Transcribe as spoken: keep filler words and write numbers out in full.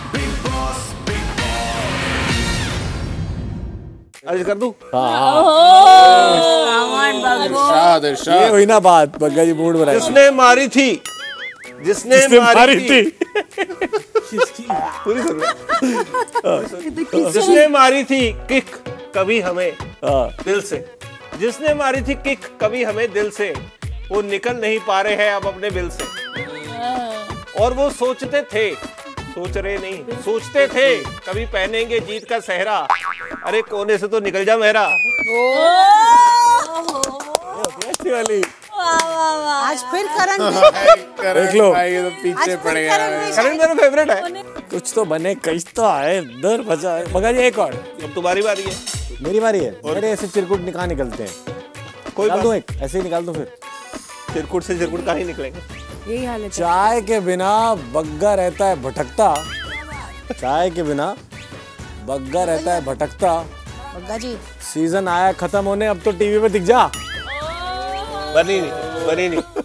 अर्ज कर दूं? इरशाद इरशाद। ये हुई ना बात, बग्गा जी मूड बनाया। जिसने मारी थी, जिसने, जिसने मारी, मारी थी, थी। पूरी सुन जिसने मारी थी किक कभी हमें दिल से, जिसने मारी थी किक कभी हमें दिल से, वो निकल नहीं पा रहे हैं अब अपने बिल से। और वो सोचते थे, सोच रहे नहीं, सोचते थे कभी पहनेंगे जीत का सेहरा, अरे कोने से तो निकल जा मेरा। अच्छी वाली। आज फिर करण देख लो, तो पीछे पड़ गया। करण मेरा फेवरेट है। कुछ तो बने, कहीं तो आए, दर बजा है। मगर ये एक और, अब तुम्हारी बारी है। मेरी बारी है। मेरे ऐसे चिरकुट निकाल निकलते हैं, कोई निकाल दूं एक, ऐसे ही निकाल दूं फिर। चिरकुट से चिरकुट कहाँ ही निकलेंगे। यही हाल है। चाय के बिना बग्गा रहता है भटकता, चाय के बिना बग्गा रहता है भटकता। बग्गा जी सीजन आया खत्म होने, अब तो टीवी पे दिख जा। बनी नहीं, बनी नहीं।